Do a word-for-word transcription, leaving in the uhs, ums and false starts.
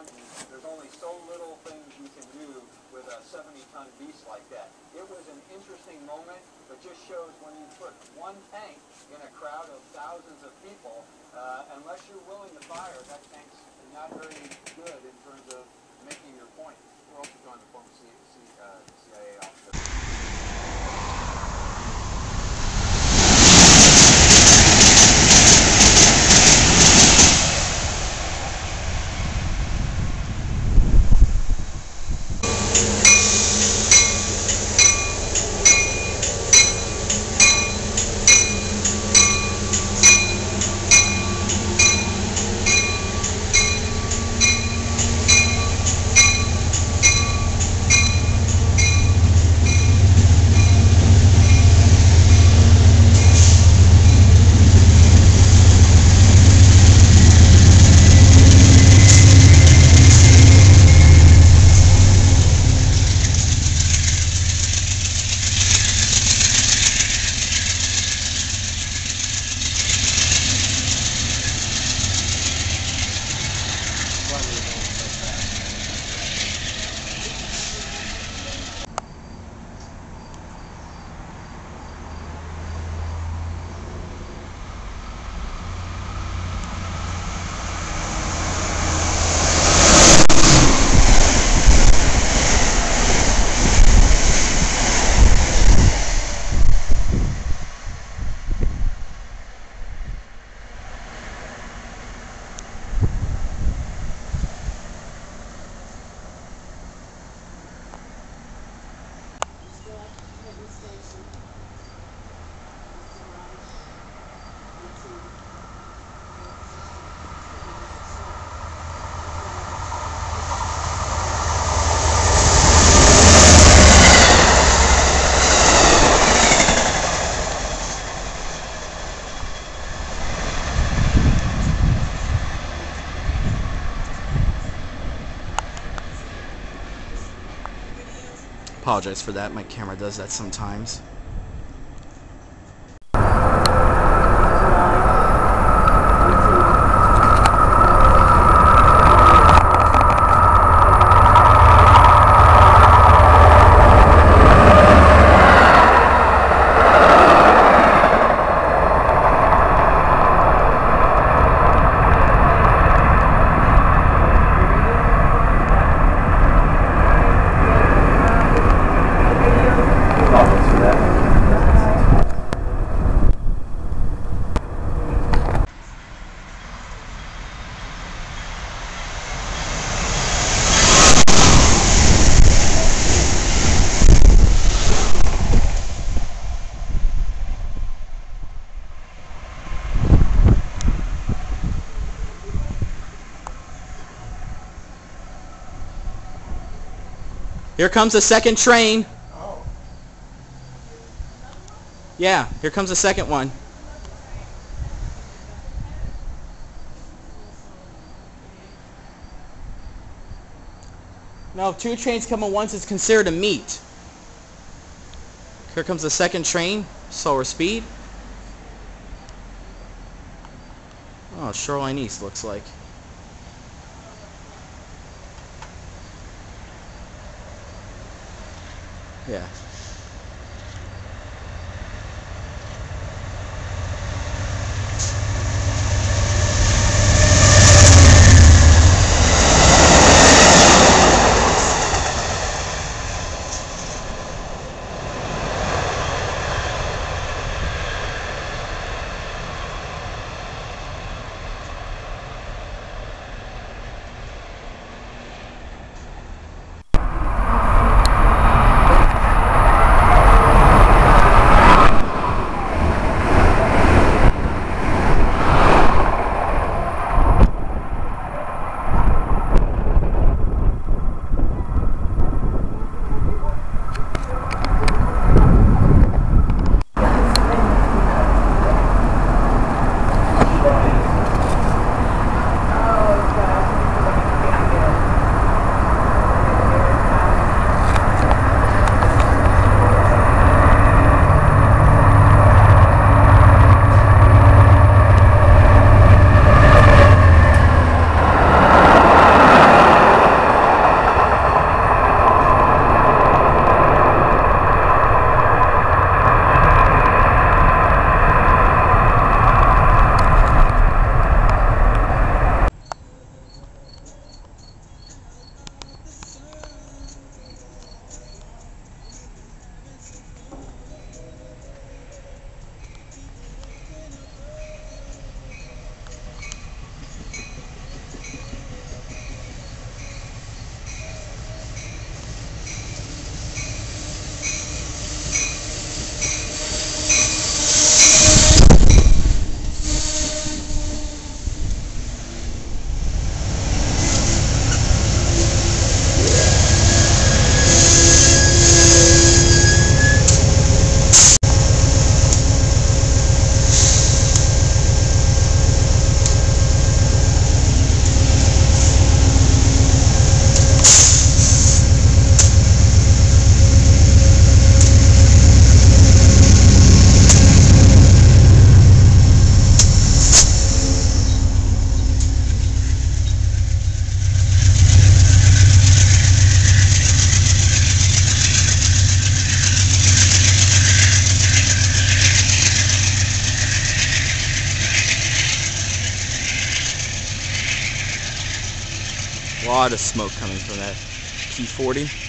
around you, there's only so little things you can do with a seventy ton beast like that. It was an interesting moment, but just shows when you put one tank in a crowd of thousands of people, uh, unless you're willing to fire, that tank's not very good in terms of making your point. We're also joined the former C I A officer. Apologize for that, my camera does that sometimes. Here comes the second train. Oh. Yeah, here comes the second one. No, if two trains come at once, it's considered a meet. Here comes the second train, slower speed. Oh, Shoreline East looks like. Yeah. A lot of smoke coming from that P forty.